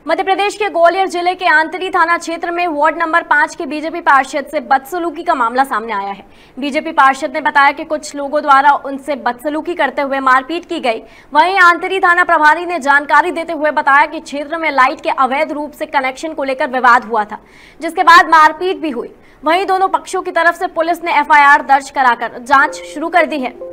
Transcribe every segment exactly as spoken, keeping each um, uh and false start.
मध्य प्रदेश के ग्वालियर जिले के आंतरी थाना क्षेत्र में वार्ड नंबर पाँच के बीजेपी पार्षद से बदसलूकी का मामला सामने आया है। बीजेपी पार्षद ने बताया कि कुछ लोगों द्वारा उनसे बदसलूकी करते हुए मारपीट की गई। वहीं आंतरी थाना प्रभारी ने जानकारी देते हुए बताया कि क्षेत्र में लाइट के अवैध रूप से कनेक्शन को लेकर विवाद हुआ था, जिसके बाद मारपीट भी हुई। वहीं दोनों पक्षों की तरफ से पुलिस ने एफ आई आर दर्ज कराकर जाँच शुरू कर दी है।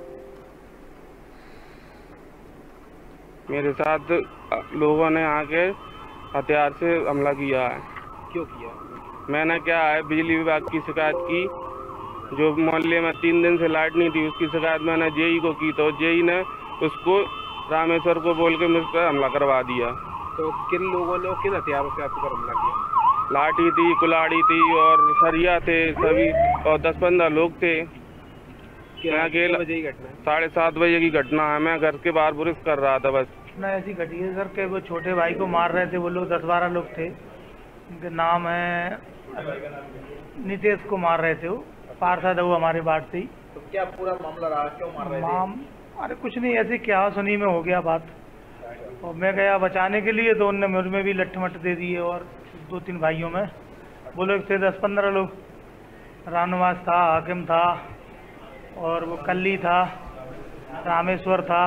मेरे साथ लोगों ने आके हथियार से हमला किया है। क्यों किया? मैंने क्या है, बिजली विभाग की शिकायत की। जो मोहल्ले में तीन दिन से लाइट नहीं थी, उसकी शिकायत मैंने जेई को की, तो जेई ने उसको रामेश्वर को बोल के मुझ पर हमला करवा दिया। तो किन लोगों ने किन हथियारों से आपके पर हमला किया? लाठी थी, कुल्हाड़ी थी और सरिया थे सभी, और दस पंद्रह लोग थे। कितने बजे की घटना है? साढ़े सात बजे की घटना है। मैं घर के बाहर बुरिश कर रहा था। बस घटना ऐसी घटी है सर के वो छोटे भाई को मार रहे थे। वो लोग दस बारह लोग थे, उनके नाम है नितेश को मार रहे थे। वो पार्षद है, वो हमारे वार्ड से ही। तो क्या पूरा मामला रहा, क्यों मार रहे माम अरे कुछ नहीं, ऐसे क्या सुनी में हो गया बात। और मैं गया बचाने के लिए, तो उनने मुझ में भी लट्ठ मट्ठ दे दिए। और दो तीन भाइयों में वो लोग थे दस पंद्रह लोग। रामनिवास था, हाकिम था, और वो कल्ली था, रामेश्वर था,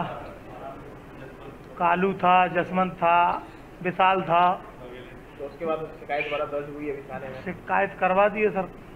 कालू था, जसवंत था, विशाल था। तो उसके बाद शिकायत द्वारा दर्ज हुई है थाने में? शिकायत करवा दिए सर।